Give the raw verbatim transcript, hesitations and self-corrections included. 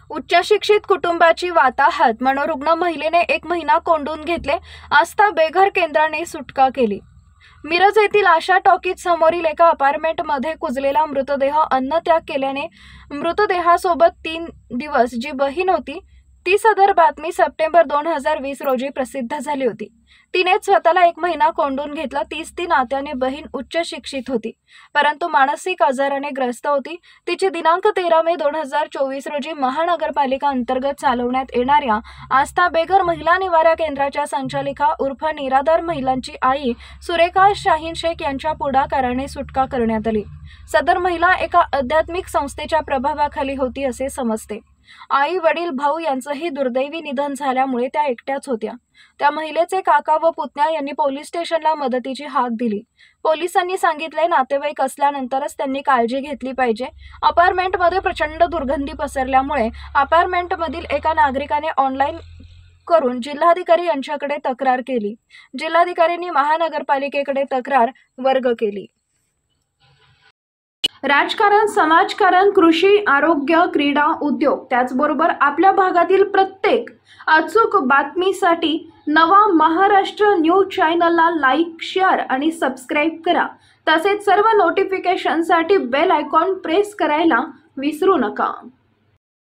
उच्च शिक्षित कुटुंबाची वाताहत मनोरुग्ण महिलेने एक महिना कोंडून घेतले। आस्था बेघर केंद्राने सुटका केली। मिरज येथील आशा टॉकीज समोरील एका अपार्टमेंटमध्ये कुजलेला मृतदेह अन्नत्याग केल्याने मृतदेहासोबत तीन दिवस जी बहीण होती ती सदर बातमी सप्टेंबर दोन हजार वीस रोजी प्रसिद्ध झाली होती। तिने स्वतःला एक महिना कोंडून घेतला। तीच ती नात्याने बहीण उच्च शिक्षित होती, परंतु मानसिक आजाराने ग्रस्त होती। तिची दिनांक तेरा मे दोन हजार चोवीस रोजी महानगरपालिका अंतर्गत चालवण्यात येणाऱ्या आस्था बेघर महिला निवारा केंद्राच्या संचालिका उर्फ निराधार महिलांची आई सुरेखा शाहीन शेख यांच्या पुढाकाराने सुटका करण्यात आली। सदर महिला एका आध्यात्मिक संस्थेच्या प्रभावाखाली होती असे समजते। आई वडील भाऊ यांचंही दुर्दैवी निधन झाल्यामुळे त्या एकट्याच होत्या। त्या महिलेचे काका व पुतण्या यांनी पोलीस स्टेशनला मदतीची हाक दिली। पोलिसांनी सांगितले नातेवाईक असल्यानंतरच त्यांनी काळजी घेतली पाहिजे। अपार्टमेंटमध्ये प्रचंड दुर्गंधी पसरल्यामुळे अपार्टमेंटमधील एका नागरिकाने ऑनलाईन करून जिल्हाधिकारी यांच्याकडे तक्रार केली। जिल्हाधिकाऱ्यांनी महानगरपालिकेकडे तक्रार वर्ग केली। राजकारण, समाजकारण, कृषी, आरोग्य, क्रीडा, उद्योग त्याचबरोबर आपल्या भागातील प्रत्येक अचूक बातमीसाठी नवा महाराष्ट्र न्यूज चॅनलला लाईक, शेअर आणि सबस्क्राईब करा। तसेच सर्व नोटिफिकेशनसाठी बेल आयकॉन प्रेस करायला विसरू नका।